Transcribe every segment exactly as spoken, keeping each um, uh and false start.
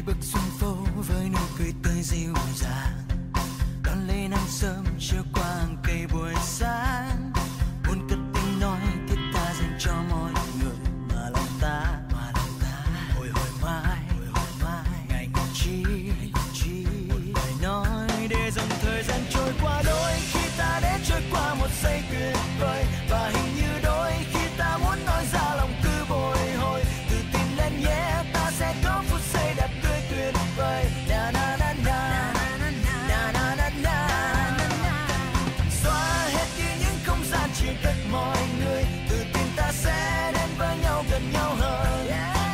bước xuống phố với nụ cười tươi dịu dàng, đón lấy nắng sớm chiều qua hàng cây buổi sáng. Muốn cất tiếng nói thiết tha dành cho mọi người mà lòng ta, mà lòng ta hồi hồi mãi, hồi hồi mãi ngày còn chi, chi một lời nói để dòng thời gian trôi qua. Đôi khi ta để trôi qua một giây tuyệt vời, và hình như đôi khi ta muốn nói ra lòng cứ bồi hồi. Tự tin lên nhé, ta sẽ có phút giây đẹp tươi tuyệt vời. Na na na na na na na na. Xóa hết đi những không gian chia cách mọi người, tự tin ta sẽ đến với nhau gần nhau hơn.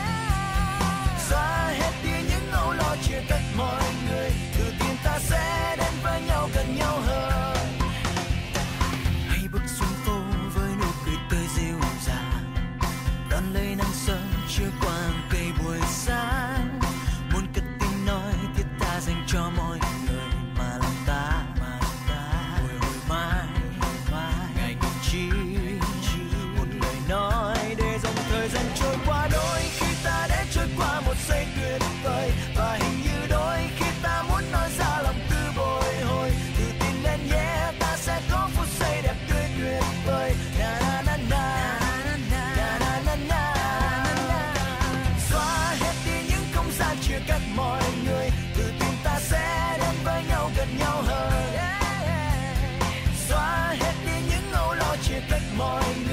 Xóa hết đi những âu lo chia cách mọi người, tự tin ta sẽ đến với nhau gần nhau hơn. Hãy bước xuống phố với nụ cười tươi dịu dàng, đón lấy nắng sớm chiều qua hàng cây buổi sáng. Muốn cất tiếng nói thiết tha dành cho mọi người mà lòng ta, mà lòng ta hồi hồi mãi, mãi ngày còn chi, một lời nói để dòng thời gian trôi qua. Đôi khi ta để trôi qua một giây tuyệt vời, và hình như đôi khi ta muốn nói ra lòng cứ bồi hồi. Tự tin lên nhé, ta sẽ có phút giây đẹp tươi tuyệt vời. Na na na na na na na na. Xóa hết đi những không gian chia cách mọi người, tự tin ta sẽ đến với nhau gần nhau hơn. Xóa hết đi những âu lo chia cách mọi người.